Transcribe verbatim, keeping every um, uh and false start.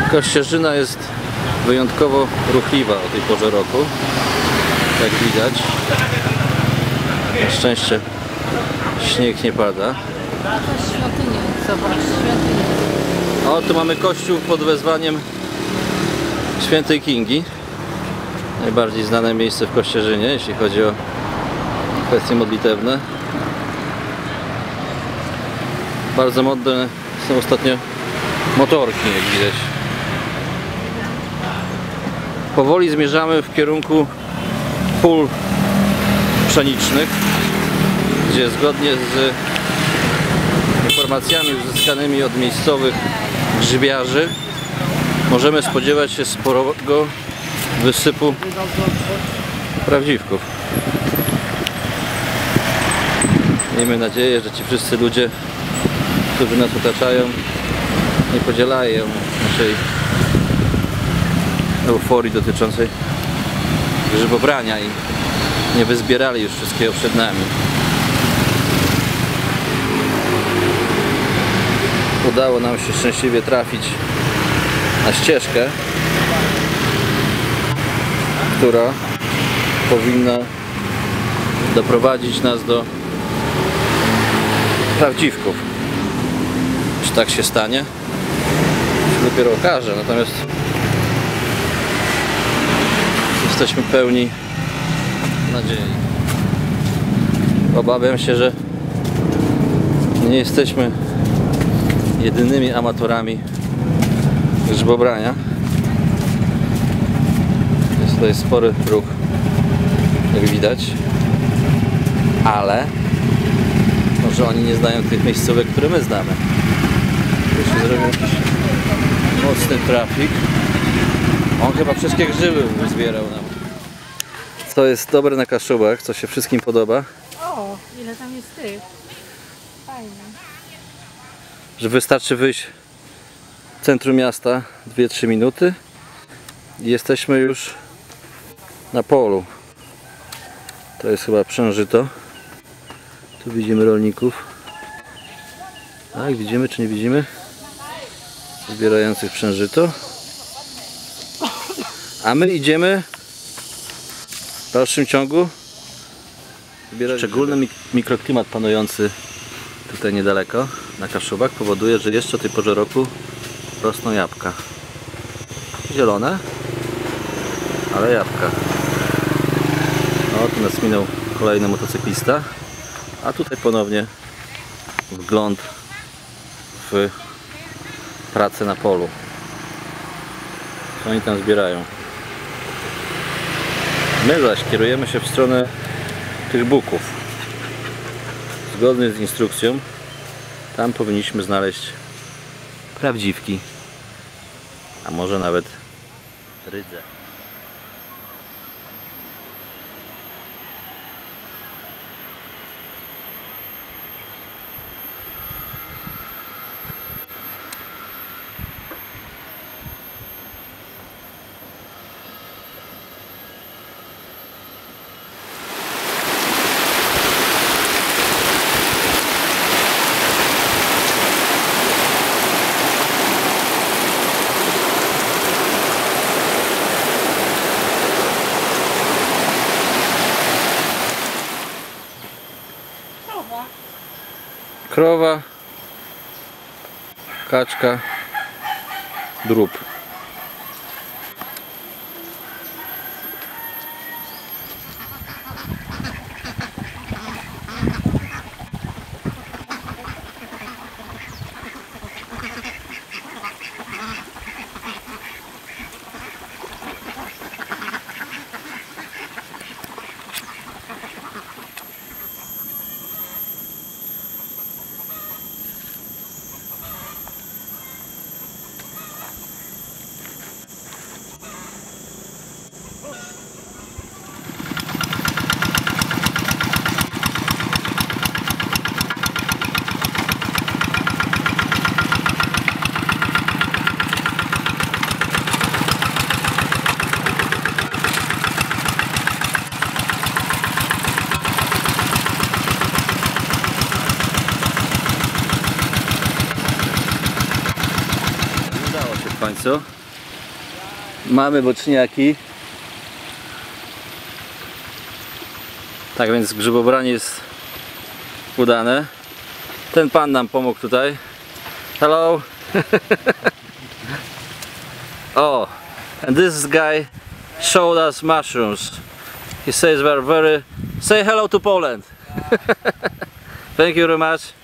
Kościerzyna jest wyjątkowo ruchliwa o tej porze roku, jak widać. Na szczęście śnieg nie pada. To jest świątynia, zobacz, świątynia. O, tu mamy kościół pod wezwaniem Świętej Kingi. Najbardziej znane miejsce w Kościerzynie, jeśli chodzi o kwestie modlitewne. Bardzo modne są ostatnio motorki, jak widać. Powoli zmierzamy w kierunku pól pszenicznych, gdzie zgodnie z informacjami uzyskanymi od miejscowych grzybiarzy możemy spodziewać się sporego wysypu prawdziwków. Miejmy nadzieję, że ci wszyscy ludzie, którzy nas otaczają, nie podzielają naszej euforii dotyczącej grzybobrania i nie wyzbierali już wszystkiego przed nami. Udało nam się szczęśliwie trafić na ścieżkę, która powinna doprowadzić nas do prawdziwków. Czy tak się stanie? Się dopiero okaże, natomiast jesteśmy pełni nadziei. Obawiam się, że nie jesteśmy jedynymi amatorami grzybobrania. Jest tutaj spory ruch, jak widać, ale może oni nie znają tych miejscówek, które my znamy. Tu się zrobił jakiś mocny trafik. On chyba wszystkie grzyby zbierał nam. Co jest dobre na Kaszubach, co się wszystkim podoba. O, ile tam jest tych. Fajnie. Że wystarczy wyjść w centrum miasta dwie trzy minuty i jesteśmy już na polu. To jest chyba przężyto. Tu widzimy rolników. Tak, widzimy czy nie widzimy? Zbierających przężyto. A my idziemy w dalszym ciągu zbierać. Szczególny mik mikroklimat panujący tutaj niedaleko na Kaszubach powoduje, że jeszcze o tej porze roku rosną jabłka. Zielone, ale jabłka. O, tu nas minął kolejny motocyklista, a tutaj ponownie wgląd w pracę na polu. Co oni tam zbierają? My zaś kierujemy się w stronę tych buków. Zgodnie z instrukcją, tam powinniśmy znaleźć prawdziwki, a może nawet rydze. Krowa, kaczka, drób. W końcu Mamy boczniaki. Tak więc grzybobranie jest udane. Ten pan nam pomógł tutaj. Hello. Oh, and this guy showed us mushrooms. He says we're very... Say hello to Poland. Thank you very much.